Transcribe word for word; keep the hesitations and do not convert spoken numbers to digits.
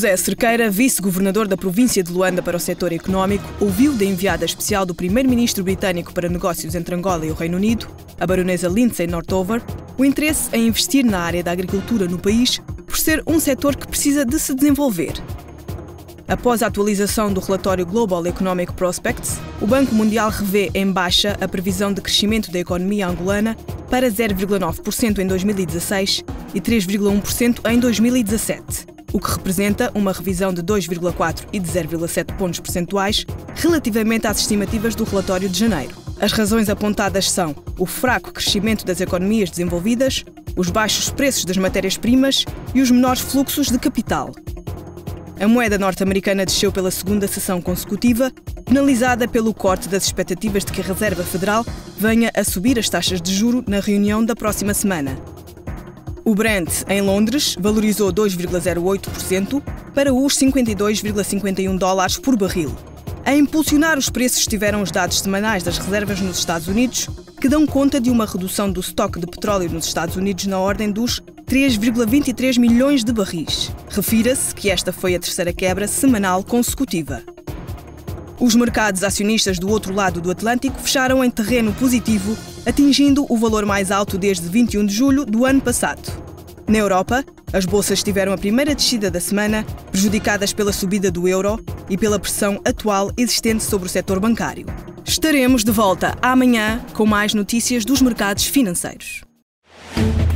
José Cerqueira, vice-governador da província de Luanda para o setor económico, ouviu da enviada especial do primeiro-ministro britânico para negócios entre Angola e o Reino Unido, a baronesa Lindsay Northover, o interesse em investir na área da agricultura no país por ser um setor que precisa de se desenvolver. Após a atualização do relatório Global Economic Prospects, o Banco Mundial revê em baixa a previsão de crescimento da economia angolana para zero vírgula nove por cento em dois mil e dezasseis e três vírgula um por cento em dois mil e dezassete, o que representa uma revisão de dois vírgula quatro e de zero vírgula sete pontos percentuais relativamente às estimativas do relatório de janeiro. As razões apontadas são o fraco crescimento das economias desenvolvidas, os baixos preços das matérias-primas e os menores fluxos de capital. A moeda norte-americana desceu pela segunda sessão consecutiva, penalizada pelo corte das expectativas de que a Reserva Federal venha a subir as taxas de juro na reunião da próxima semana. O Brent, em Londres, valorizou dois vírgula zero oito por cento para os cinquenta e dois vírgula cinquenta e um dólares por barril. A impulsionar os preços estiveram os dados semanais das reservas nos Estados Unidos, que dão conta de uma redução do estoque de petróleo nos Estados Unidos na ordem dos três vírgula vinte e três milhões de barris. Refira-se que esta foi a terceira quebra semanal consecutiva. Os mercados acionistas do outro lado do Atlântico fecharam em terreno positivo, atingindo o valor mais alto desde vinte e um de julho do ano passado. Na Europa, as bolsas tiveram a primeira descida da semana, prejudicadas pela subida do euro e pela pressão atual existente sobre o setor bancário. Estaremos de volta amanhã com mais notícias dos mercados financeiros.